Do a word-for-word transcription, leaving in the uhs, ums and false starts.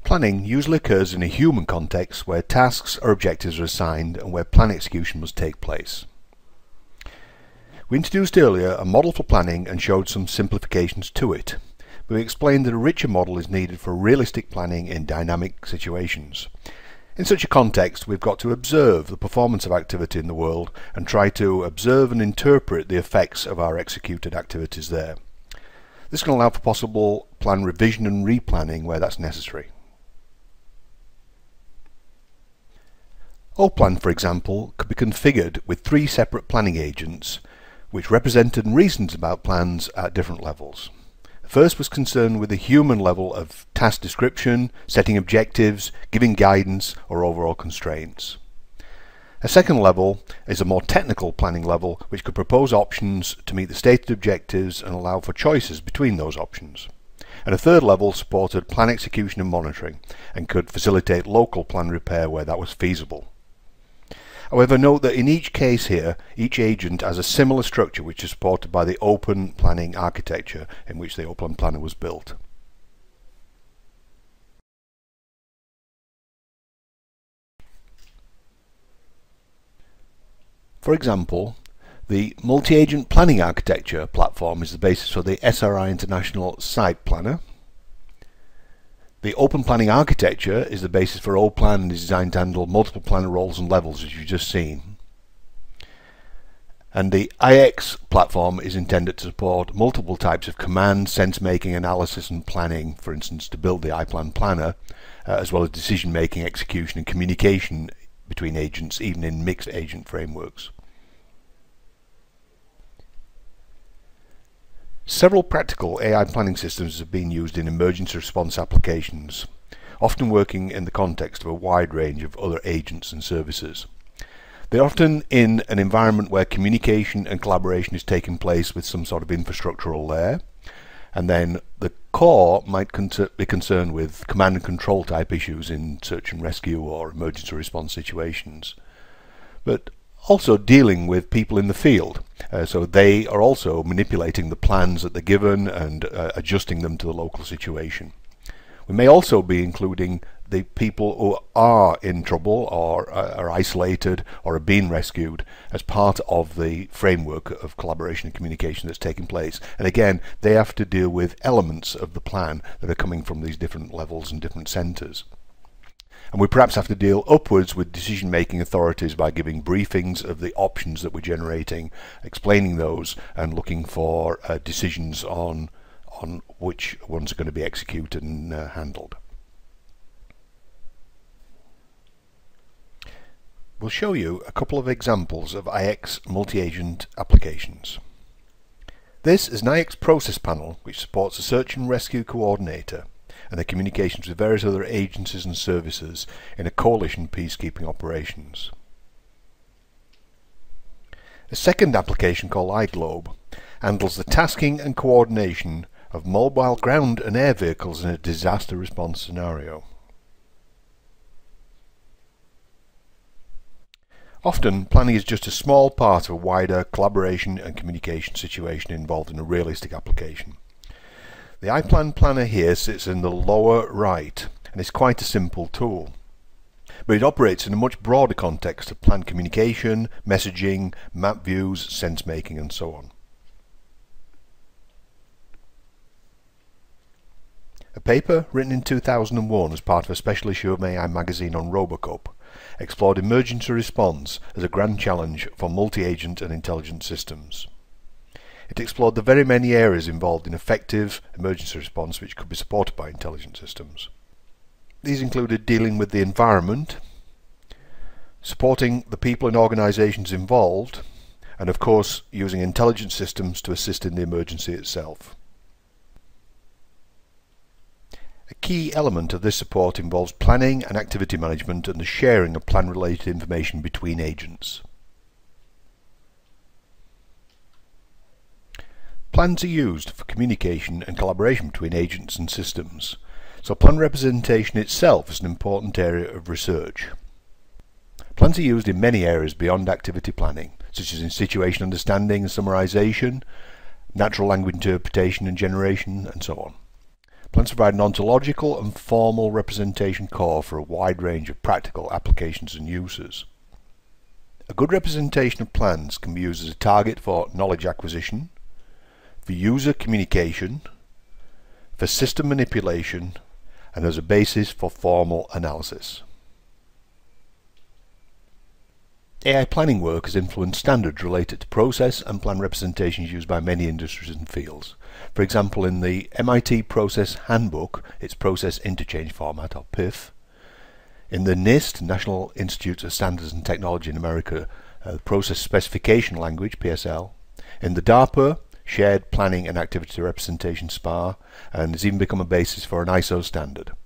Planning usually occurs in a human context where tasks or objectives are assigned and where plan execution must take place. We introduced earlier a model for planning and showed some simplifications to it, but we explained that a richer model is needed for realistic planning in dynamic situations. In such a context, we've got to observe the performance of activity in the world and try to observe and interpret the effects of our executed activities there. This can allow for possible plan revision and replanning where that's necessary. AIPLAN, for example, could be configured with three separate planning agents which represented and reasoned about plans at different levels. The first was concerned with the human level of task description, setting objectives, giving guidance or overall constraints. A second level is a more technical planning level which could propose options to meet the stated objectives and allow for choices between those options. And a third level supported plan execution and monitoring and could facilitate local plan repair where that was feasible. However, note that in each case here, each agent has a similar structure which is supported by the open planning architecture in which the AIPLAN planner was built. For example, the Multi-Agent Planning Architecture platform is the basis for the S R I International Site Planner. The Open Planning Architecture is the basis for AIPLAN and is designed to handle multiple planner roles and levels, as you've just seen. And the I X platform is intended to support multiple types of command, sense-making, analysis and planning, for instance to build the AIPLAN planner, uh, as well as decision-making, execution and communication between agents, even in mixed agent frameworks. Several practical A I planning systems have been used in emergency response applications, often working in the context of a wide range of other agents and services. They're often in an environment where communication and collaboration is taking place with some sort of infrastructural layer, and then the core might con be concerned with command and control type issues in search and rescue or emergency response situations, but also dealing with people in the field. Uh, so they are also manipulating the plans that they're given and uh, adjusting them to the local situation. We may also be including the people who are in trouble or uh, are isolated or are being rescued as part of the framework of collaboration and communication that's taking place. And again, they have to deal with elements of the plan that are coming from these different levels and different centres. And we perhaps have to deal upwards with decision-making authorities by giving briefings of the options that we're generating, explaining those and looking for uh, decisions on, on which ones are going to be executed and uh, handled. We'll show you a couple of examples of I X multi-agent applications. This is an I X process panel which supports a search and rescue coordinator and the communications with various other agencies and services in a coalition peacekeeping operations. A second application called iGlobe handles the tasking and coordination of mobile ground and air vehicles in a disaster response scenario. Often, planning is just a small part of a wider collaboration and communication situation involved in a realistic application. The AIPLAN planner here sits in the lower right and is quite a simple tool, but it operates in a much broader context of plan communication, messaging, map views, sense making and so on. A paper written in two thousand one as part of a special issue of A I magazine on Robocop explored emergency response as a grand challenge for multi-agent and intelligent systems. It explored the very many areas involved in effective emergency response which could be supported by intelligent systems. These included dealing with the environment, supporting the people and organisations involved, and of course using intelligent systems to assist in the emergency itself. A key element of this support involves planning and activity management and the sharing of plan-related information between agents. Plans are used for communication and collaboration between agents and systems, so plan representation itself is an important area of research. Plans are used in many areas beyond activity planning, such as in situation understanding and summarization, natural language interpretation and generation, and so on. Plans provide an ontological and formal representation core for a wide range of practical applications and uses. A good representation of plans can be used as a target for knowledge acquisition, for user communication, for system manipulation, and as a basis for formal analysis. A I planning work has influenced standards related to process and plan representations used by many industries and fields. For example, in the M I T Process Handbook, its Process Interchange Format, or P I F, in the NIST, National Institute of Standards and Technology in America, uh, Process Specification Language, P S L, in the DARPA, Shared Planning and Activity Representation, S P A R, and has even become a basis for an I S O standard.